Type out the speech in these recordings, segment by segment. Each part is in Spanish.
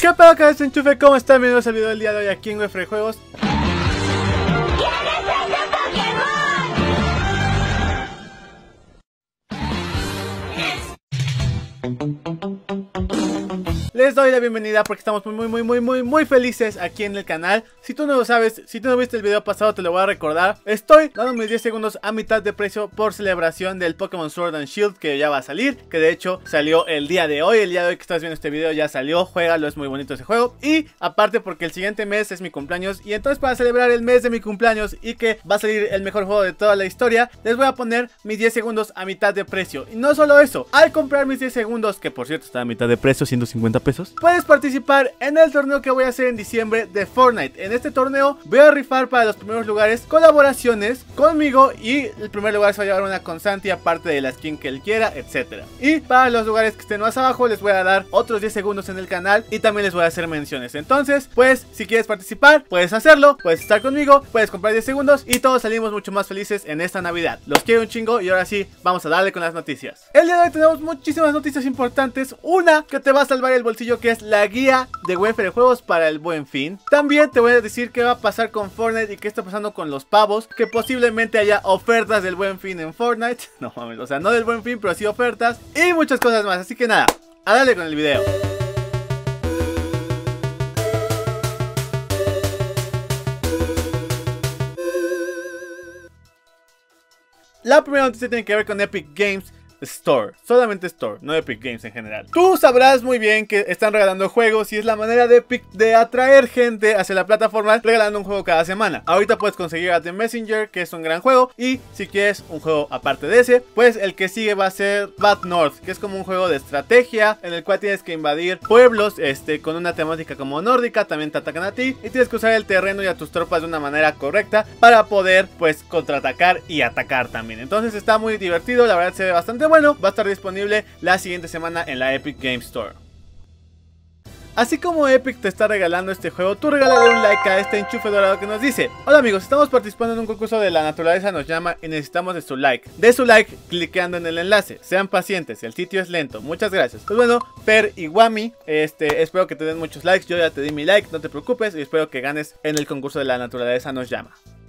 ¿Qué pedo con este enchufe? ¿Cómo están? Bienvenidos al video del día de hoy aquí en Wefre Juegos. Les doy la bienvenida porque estamos muy felices aquí en el canal. Si tú no lo sabes, si tú no viste el video pasado, te lo voy a recordar. Estoy dando mis 10 segundos a mitad de precio por celebración del Pokémon Sword and Shield, que ya va a salir, que de hecho salió el día de hoy. El día de hoy que estás viendo este video ya salió, juégalo, es muy bonito ese juego. Y aparte porque el siguiente mes es mi cumpleaños, y entonces para celebrar el mes de mi cumpleaños y que va a salir el mejor juego de toda la historia, les voy a poner mis 10 segundos a mitad de precio. Y no solo eso, al comprar mis 10 segundos, que por cierto está a mitad de precio, 150 pesos, puedes participar en el torneo que voy a hacer en diciembre de Fortnite. En este torneo voy a rifar para los primeros lugares colaboraciones conmigo, y el primer lugar se va a llevar una constante aparte de la skin que él quiera, etc. Y para los lugares que estén más abajo les voy a dar otros 10 segundos en el canal y también les voy a hacer menciones. Entonces, pues, si quieres participar, puedes hacerlo, puedes estar conmigo, puedes comprar 10 segundos y todos salimos mucho más felices en esta Navidad. Los quiero un chingo y ahora sí, vamos a darle con las noticias. El día de hoy tenemos muchísimas noticias importantes. Una que te va a salvar el bolsillo, que es la guía de Wefre Juegos para el Buen Fin. También te voy a decir qué va a pasar con Fortnite y qué está pasando con los pavos, que posiblemente haya ofertas del Buen Fin en Fortnite. No mames, o sea, no del Buen Fin, pero sí ofertas y muchas cosas más. Así que nada, a darle con el video. La primera noticia tiene que ver con Epic Games Store, solamente Store, no Epic Games en general. Tú sabrás muy bien que están regalando juegos y es la manera de Epic de atraer gente hacia la plataforma, regalando un juego cada semana. Ahorita puedes conseguir a The Messenger, que es un gran juego, y si quieres un juego aparte de ese, pues el que sigue va a ser Bad North, que es como un juego de estrategia en el cual tienes que invadir pueblos con una temática como nórdica. También te atacan a ti y tienes que usar el terreno y a tus tropas de una manera correcta para poder pues contraatacar y atacar también. Entonces está muy divertido, la verdad se ve bastante bueno. Va a estar disponible la siguiente semana en la Epic Games Store. Así como Epic te está regalando este juego, tú regálale un like a este enchufe dorado que nos dice: hola amigos, estamos participando en un concurso de La Naturaleza Nos Llama y necesitamos de su like. De su like cliqueando en el enlace. Sean pacientes, el sitio es lento. Muchas gracias. Pues bueno, Per y Wami, espero que te den muchos likes. Yo ya te di mi like, no te preocupes, y espero que ganes en el concurso de La Naturaleza Nos Llama.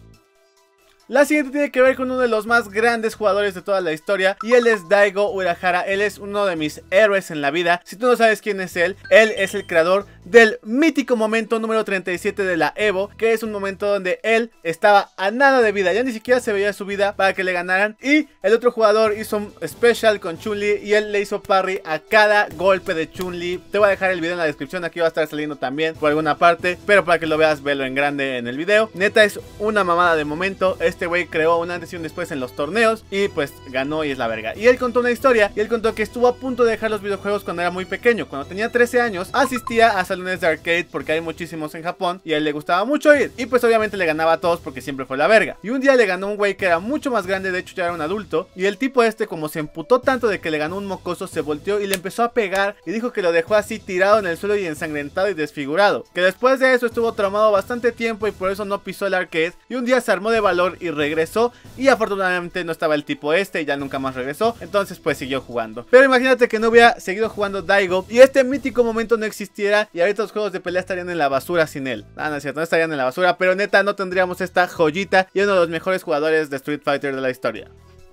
La siguiente tiene que ver con uno de los más grandes jugadores de toda la historia, y él es Daigo Urahara. Él es uno de mis héroes en la vida. Si tú no sabes quién es él es el creador del mítico momento número 37 de la Evo, que es un momento donde él estaba a nada de vida, ya ni siquiera se veía su vida para que le ganaran, y el otro jugador hizo un special con Chun-Li y él le hizo parry a cada golpe de Chun-Li. Te voy a dejar el video en la descripción, aquí va a estar saliendo también por alguna parte, pero para que lo veas, velo en grande en el video. Neta es una mamada de momento. Este güey creó un antes y un después en los torneos y pues ganó y es la verga. Y él contó una historia, y él contó que estuvo a punto de dejar los videojuegos cuando era muy pequeño. Cuando tenía 13 años asistía a salones de arcade, porque hay muchísimos en Japón, y a él le gustaba mucho ir, y pues obviamente le ganaba a todos porque siempre fue la verga. Y un día le ganó un güey que era mucho más grande, de hecho ya era un adulto, y el tipo como se emputó tanto de que le ganó un mocoso, se volteó y le empezó a pegar, y dijo que lo dejó así tirado en el suelo y ensangrentado y desfigurado, que después de eso estuvo traumado bastante tiempo y por eso no pisó el arcade, y un día se armó de valor y regresó, y afortunadamente no estaba el tipo y ya nunca más regresó. Entonces pues siguió jugando. Pero imagínate que no hubiera seguido jugando Daigo y este mítico momento no existiera, y ahorita los juegos de pelea estarían en la basura sin él. No es cierto, no estarían en la basura, pero neta no tendríamos esta joyita y uno de los mejores jugadores de Street Fighter de la historia.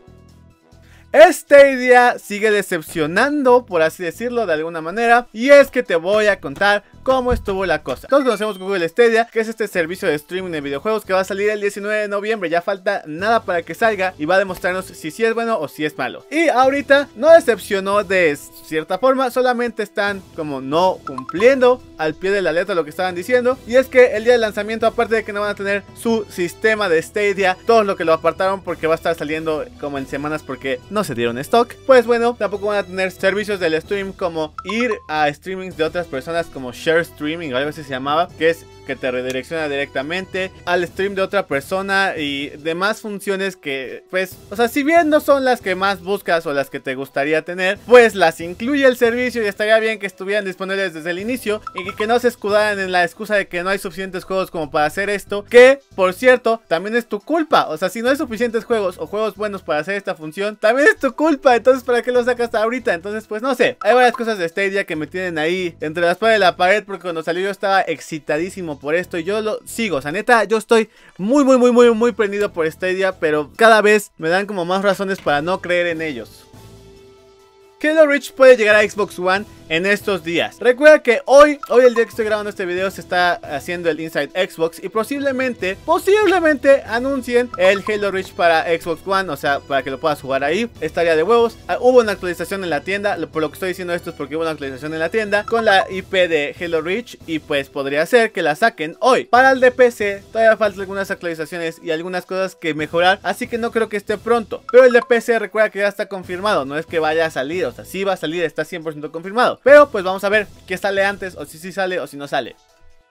Stadia sigue decepcionando, por así decirlo de alguna manera, y es que te voy a contar cómo estuvo la cosa. Todos conocemos Google Stadia, que es este servicio de streaming de videojuegos que va a salir el 19 de noviembre. Ya falta nada para que salga y va a demostrarnos si sí es bueno o si es malo. Y ahorita no decepcionó de cierta forma, solamente están como no cumpliendo al pie de la letra lo que estaban diciendo. Y es que el día del lanzamiento, aparte de que no van a tener su sistema de Stadia, todos lo que lo apartaron porque va a estar saliendo como en semanas porque no se dieron stock, pues bueno, tampoco van a tener servicios del stream como ir a streamings de otras personas como share streaming o algo así se llamaba, que es que te redirecciona directamente al stream de otra persona y demás funciones que, pues, o sea, si bien no son las que más buscas o las que te gustaría tener, pues las incluye el servicio, y estaría bien que estuvieran disponibles desde el inicio y que no se escudaran en la excusa de que no hay suficientes juegos como para hacer esto, que, por cierto, también es tu culpa. O sea, si no hay suficientes juegos o juegos buenos para hacer esta función, también es tu culpa. Entonces, ¿para qué lo sacas ahorita? Entonces, pues no sé, hay varias cosas de Stadia que me tienen ahí entre la espada y la pared, porque cuando salió yo estaba excitadísimo por esto y yo lo sigo. O sea, neta, yo estoy muy prendido por Stadia, pero cada vez me dan como más razones para no creer en ellos. Halo Reach puede llegar a Xbox One en estos días. Recuerda que hoy el día que estoy grabando este video se está haciendo el Inside Xbox y posiblemente anuncien el Halo Reach para Xbox One, o sea, para que lo puedas jugar ahí. Estaría de huevos. Hubo una actualización en la tienda, por lo que estoy diciendo esto es porque hubo una actualización en la tienda con la IP de Halo Reach y pues podría ser que la saquen hoy. Para el de PC todavía faltan algunas actualizaciones y algunas cosas que mejorar, así que no creo que esté pronto. Pero el de PC recuerda que ya está confirmado, no es que vaya a salir. O sea, sí va a salir, está 100% confirmado. Pero pues vamos a ver qué sale antes, o si sí sale o si no sale.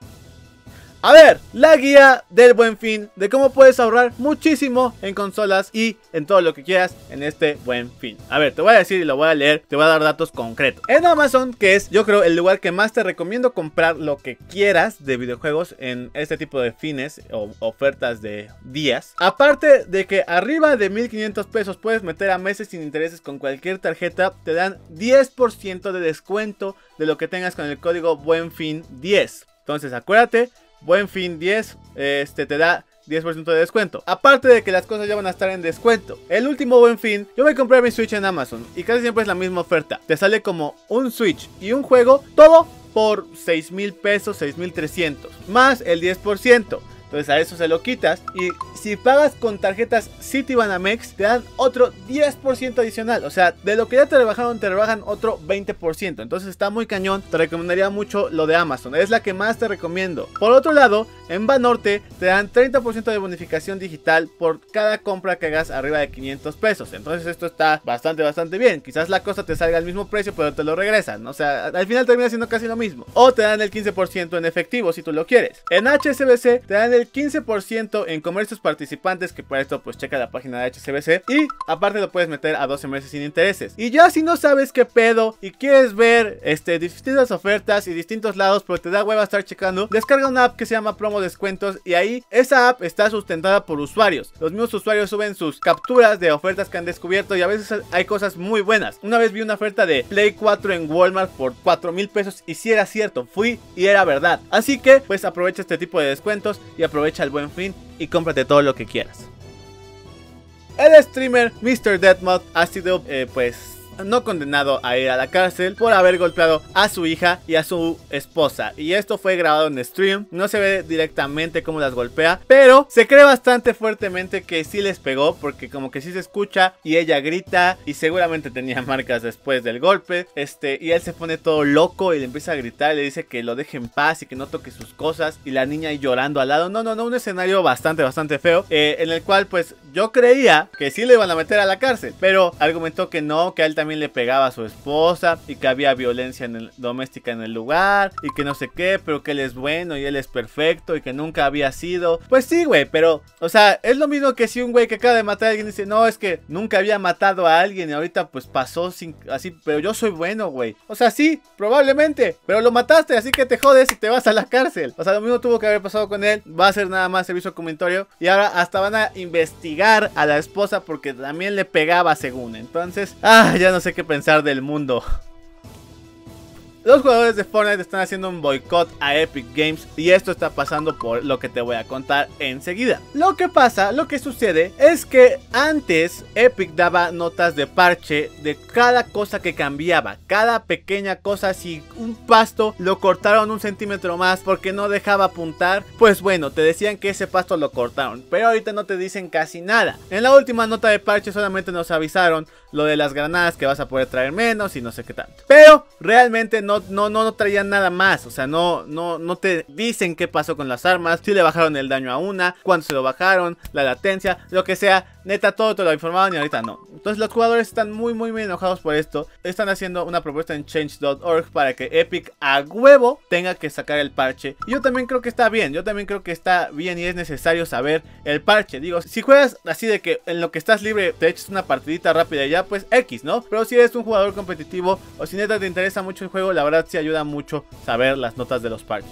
A ver, la guía del Buen Fin, de cómo puedes ahorrar muchísimo en consolas y en todo lo que quieras en este Buen Fin. A ver, te voy a decir y lo voy a leer, te voy a dar datos concretos. En Amazon, que es yo creo el lugar que más te recomiendo comprar lo que quieras de videojuegos en este tipo de fines o ofertas de días. Aparte de que arriba de 1500 pesos puedes meter a meses sin intereses con cualquier tarjeta, te dan 10% de descuento de lo que tengas con el código BUENFIN10. Entonces acuérdate, BUENFIN 10 te da 10% de descuento. Aparte de que las cosas ya van a estar en descuento. El último Buen Fin, yo voy a comprar mi Switch en Amazon y casi siempre es la misma oferta. Te sale como un Switch y un juego, todo por 6,000 pesos, 6,300. Más el 10%. Entonces a eso se lo quitas y si pagas con tarjetas Citibanamex te dan otro 10% adicional. O sea, de lo que ya te rebajan otro 20%. Entonces está muy cañón, te recomendaría mucho lo de Amazon, es la que más te recomiendo. Por otro lado, en Banorte te dan 30% de bonificación digital por cada compra que hagas arriba de 500 pesos. Entonces esto está bastante bien. Quizás la cosa te salga al mismo precio pero te lo regresan. O sea, al final termina siendo casi lo mismo. O te dan el 15% en efectivo si tú lo quieres. En HSBC te dan el 15% en comercios participantes, que para esto pues checa la página de HSBC. Y aparte lo puedes meter a 12 meses sin intereses. Y ya si no sabes qué pedo y quieres ver distintas ofertas y distintos lados pero te da hueva estar checando, descarga una app que se llama Promo Descuentos y ahí esa app está sustentada por usuarios. Los mismos usuarios suben sus capturas de ofertas que han descubierto y a veces hay cosas muy buenas. Una vez vi una oferta de Play 4 en Walmart por 4,000 pesos y si era cierto, fui y era verdad. Así que pues aprovecha este tipo de descuentos y aprovecha el Buen Fin y cómprate todo lo que quieras. El streamer Mr. Deathmoth ha sido no condenado a ir a la cárcel por haber golpeado a su hija y a su esposa. Y esto fue grabado en stream. No se ve directamente cómo las golpea, pero se cree bastante fuertemente que sí les pegó, porque como que sí se escucha y ella grita y seguramente tenía marcas después del golpe. Y él se pone todo loco y le empieza a gritar y le dice que lo deje en paz y que no toque sus cosas. Y la niña ahí llorando al lado. No, un escenario bastante feo, en el cual pues yo creía que sí le iban a meter a la cárcel, pero argumentó que no, que a él también le pegaba a su esposa y que había violencia doméstica en el lugar y que no sé qué, pero que él es bueno y él es perfecto y que nunca había sido. Pues sí, güey, pero o sea, es lo mismo que si un güey que acaba de matar a alguien dice, no, es que nunca había matado a alguien y ahorita pues pasó así, pero yo soy bueno, güey. O sea, sí, probablemente, pero lo mataste, así que te jodes y te vas a la cárcel. O sea, lo mismo tuvo que haber pasado con él. Va a ser nada más servicio comunitario y ahora hasta van a investigar a la esposa porque también le pegaba según. Entonces, ya no sé qué pensar del mundo. Los jugadores de Fortnite están haciendo un boicot a Epic Games y esto está pasando por lo que te voy a contar enseguida. Lo que sucede es que antes Epic daba notas de parche de cada cosa que cambiaba, cada pequeña cosa. Si un pasto lo cortaron 1 centímetro más porque no dejaba apuntar, pues bueno, te decían que ese pasto lo cortaron, pero ahorita no te dicen casi nada. En la última nota de parche solamente nos avisaron lo de las granadas, que vas a poder traer menos y no sé qué tanto, pero realmente no traían nada más. O sea, no te dicen qué pasó con las armas, si le bajaron el daño a una, cuánto se lo bajaron, la latencia, lo que sea. Neta, todo te lo informaban y ahorita no. Entonces los jugadores están muy enojados por esto. Están haciendo una propuesta en change.org para que Epic a huevo tenga que sacar el parche. Y yo también creo que está bien. Y es necesario saber el parche. Digo, si juegas así de que en lo que estás libre te eches una partidita rápida y ya, pues X, ¿no? Pero si eres un jugador competitivo o si neta te interesa mucho el juego, la verdad sí ayuda mucho saber las notas de los parches.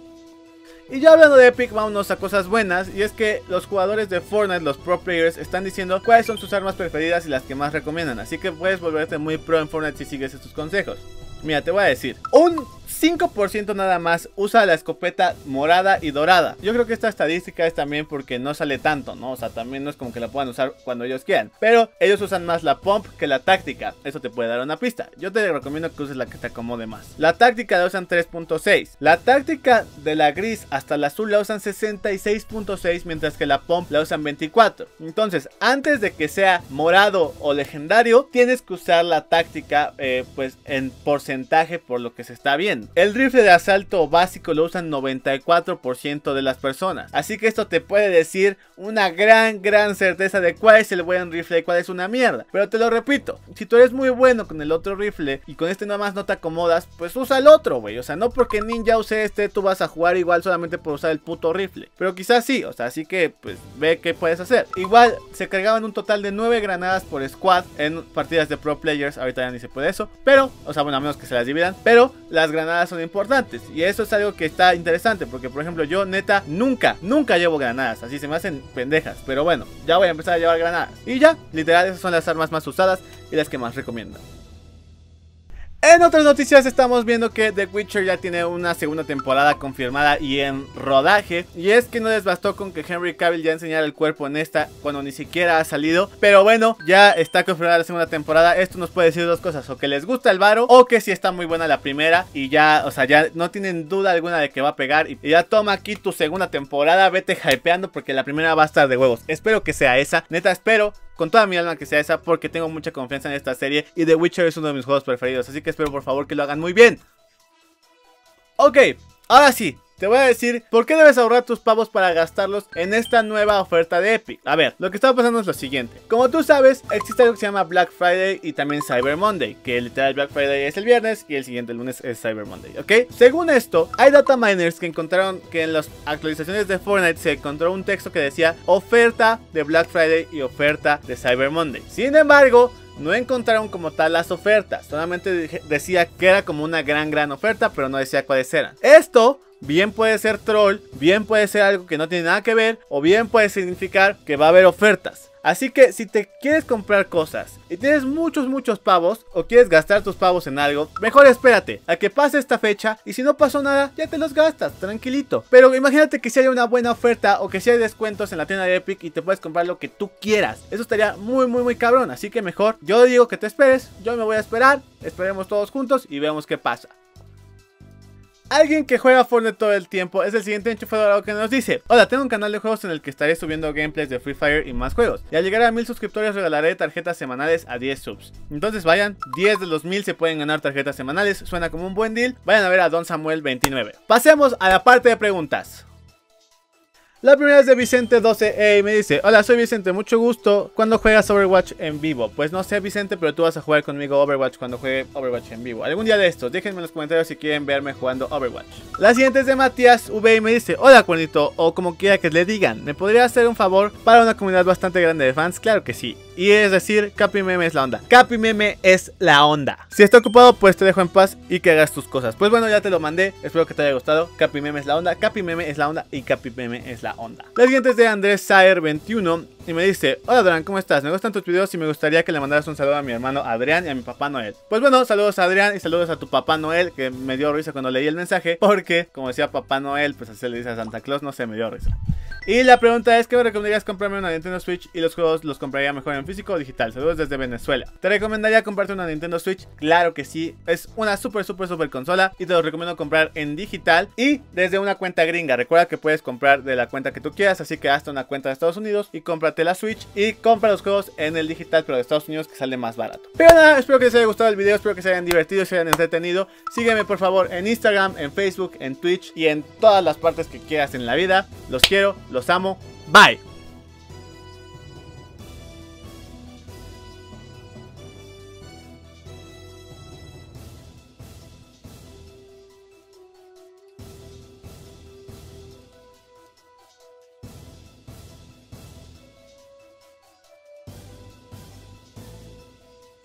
Y ya hablando de Epic, vámonos a cosas buenas. Y es que los jugadores de Fortnite, los pro players, están diciendo cuáles son sus armas preferidas y las que más recomiendan. Así que puedes volverte muy pro en Fortnite si sigues estos consejos. Mira, te voy a decir, un 5% nada más usa la escopeta morada y dorada. Yo creo que esta estadística es también porque no sale tanto, ¿no? O sea, también no es como que la puedan usar cuando ellos quieran. Pero ellos usan más la pump que la táctica. Eso te puede dar una pista. Yo te recomiendo que uses la que te acomode más. La táctica la usan 3.6. La táctica de la gris hasta la azul la usan 66.6, mientras que la pump la usan 24. Entonces, antes de que sea morado o legendario, tienes que usar la táctica pues en porcentaje por lo que se está viendo. El rifle de asalto básico lo usan 94% de las personas. Así que esto te puede decir una gran certeza de cuál es el buen rifle y cuál es una mierda. Pero te lo repito, si tú eres muy bueno con el otro rifle y con este nada más no te acomodas, pues usa el otro, güey. O sea, no porque Ninja use este, tú vas a jugar igual solamente por usar el puto rifle. Pero quizás sí, o sea, así que pues ve qué puedes hacer. Igual se cargaban un total de 9 granadas por squad en partidas de pro players. Ahorita ya ni se puede eso. Pero, o sea, bueno, a menos que se las dividan. Pero las granadas son importantes y eso es algo que está interesante porque, por ejemplo, yo neta nunca llevo granadas, así se me hacen pendejas, pero bueno, ya voy a empezar a llevar granadas y ya, literal, esas son las armas más usadas y las que más recomiendo. En otras noticias estamos viendo que The Witcher ya tiene una segunda temporada confirmada y en rodaje. Y es que no les bastó con que Henry Cavill ya enseñara el cuerpo en esta cuando ni siquiera ha salido. Pero bueno, ya está confirmada la segunda temporada. Esto nos puede decir dos cosas: o que les gusta el varo, o que sí está muy buena la primera. Y ya, o sea, ya no tienen duda alguna de que va a pegar. Y ya toma aquí tu segunda temporada, vete hypeando porque la primera va a estar de huevos. Espero que sea esa, neta espero con toda mi alma que sea esa, porque tengo mucha confianza en esta serie y The Witcher es uno de mis juegos preferidos, así que espero por favor que lo hagan muy bien. Ok, ahora sí, te voy a decir por qué debes ahorrar tus pavos para gastarlos en esta nueva oferta de Epic. A ver, lo que está pasando es lo siguiente. Como tú sabes, existe algo que se llama Black Friday y también Cyber Monday, que literal Black Friday es el viernes y el siguiente lunes es Cyber Monday, ¿ok? Según esto, hay data miners que encontraron que en las actualizaciones de Fortnite se encontró un texto que decía oferta de Black Friday y oferta de Cyber Monday. Sin embargo, no encontraron como tal las ofertas, solamente decía que era como una gran oferta, pero no decía cuáles eran. Esto bien puede ser troll, bien puede ser algo que no tiene nada que ver, o bien puede significar que va a haber ofertas. Así que si te quieres comprar cosas y tienes muchos pavos o quieres gastar tus pavos en algo, mejor espérate a que pase esta fecha y si no pasó nada ya te los gastas, tranquilito. Pero imagínate que si hay una buena oferta o que si hay descuentos en la tienda de Epic y te puedes comprar lo que tú quieras. Eso estaría muy cabrón, así que mejor yo digo que te esperes, yo me voy a esperar, esperemos todos juntos y veamos qué pasa. Alguien que juega Fortnite todo el tiempo es el siguiente enchufador que nos dice: hola, tengo un canal de juegos en el que estaré subiendo gameplays de Free Fire y más juegos. Y al llegar a 1000 suscriptores regalaré tarjetas semanales a 10 subs. Entonces vayan, 10 de los 1000 se pueden ganar tarjetas semanales, suena como un buen deal. Vayan a ver a Don Samuel 29. Pasemos a la parte de preguntas. La primera es de Vicente12 y me dice: hola, soy Vicente, mucho gusto. ¿Cuándo juegas Overwatch en vivo? Pues no sé, Vicente, pero tú vas a jugar conmigo Overwatch cuando juegue Overwatch en vivo. Algún día de estos, déjenme en los comentarios si quieren verme jugando Overwatch. La siguiente es de Matías V y me dice: hola, cuernito, o como quiera que le digan, ¿me podría hacer un favor para una comunidad bastante grande de fans? Claro que sí. Y es decir, Capi Meme es la onda. Capi Meme es la onda. Si está ocupado, pues te dejo en paz y que hagas tus cosas. Pues bueno, ya te lo mandé. Espero que te haya gustado. Capi Meme es la onda. Capi Meme es la onda. Y Capi Meme es la onda. La siguiente es de Andrés Saer 21. Y me dice: hola Adrián, ¿cómo estás? Me gustan tus videos y me gustaría que le mandaras un saludo a mi hermano Adrián y a mi papá Noel. Pues bueno, saludos a Adrián y saludos a tu papá Noel, que me dio risa cuando leí el mensaje, porque como decía papá Noel, pues así le dice a Santa Claus, no sé, me dio risa. Y la pregunta es: ¿qué me recomendarías comprarme una Nintendo Switch y los juegos los compraría mejor en físico o digital? Saludos desde Venezuela. ¿Te recomendaría comprarte una Nintendo Switch? Claro que sí, es una súper consola y te lo recomiendo comprar en digital y desde una cuenta gringa. Recuerda que puedes comprar de la cuenta que tú quieras, así que hazte una cuenta de Estados Unidos y cómprate la Switch y compra los juegos en el digital, pero de Estados Unidos, que sale más barato. Pero nada, espero que les haya gustado el video, espero que se hayan divertido, se hayan entretenido. Sígueme por favor en Instagram, en Facebook, en Twitch y en todas las partes que quieras en la vida. Los quiero, los amo. Bye.